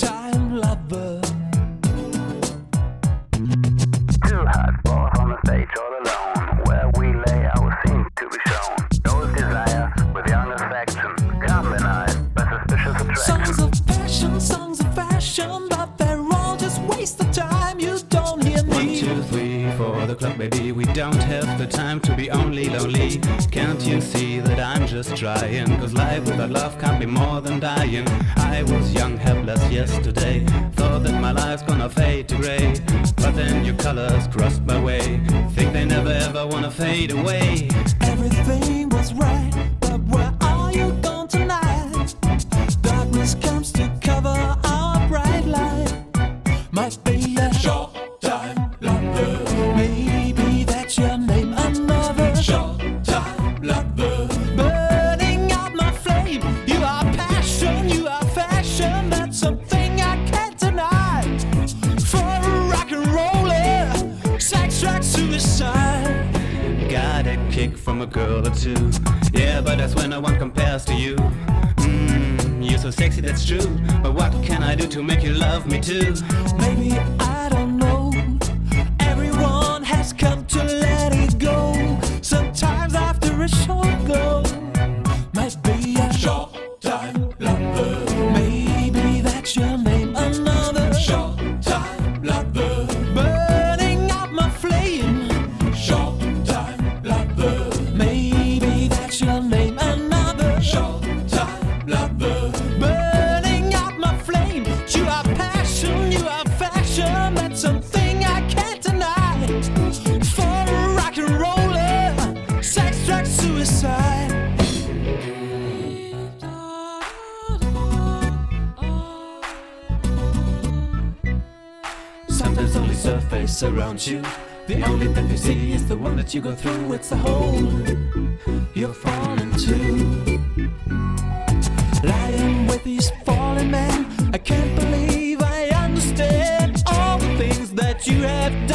short-time lover. Two hot boys on the stage all alone, where we lay our scene to be shown. Those desire with young affection, combined by suspicious attraction. Songs of fashion, but they're all just waste of time. You don't hear me. 1, 2, 3, 4, the clock, baby. We don't have the time to be only lonely. Can't you see that I'm just trying? Cause life without love can't be more than dying. I was young, helpless yesterday. Thought that my life's gonna fade to grey. But then your colors crossed my way. Think they never ever wanna fade away. Everything was right, but where are you gone tonight? Darkness comes to cover our bright light. Might be a short-time lover. Maybe that's your name, another short-time lover. Burning out my flame. You are passion, you are fashion. That's something I can't deny. For a rock and roller, sex, drugs, suicide. Got a kick from a girl or two. Yeah, but that's when no one compares to you. You're so sexy, that's true. But what can I do to make you love me too? Maybe I don't know. Everyone has come to let it go. Sometimes after a short go, might be a short-time lover. Maybe that's your name, another short-time lover. Burning out my flame, short-time lover. Maybe that's your name, another short-time lover. Burning out my flame. You are passion, you are fashion. That's something I can't deny. For a rock and roller, sex, drugs, suicide. Sometimes only surface around you. The only that you see is the one that you go through. It's a hole you're falling to. Lying with these fallen men, I can't believe I understand all the things that you have done.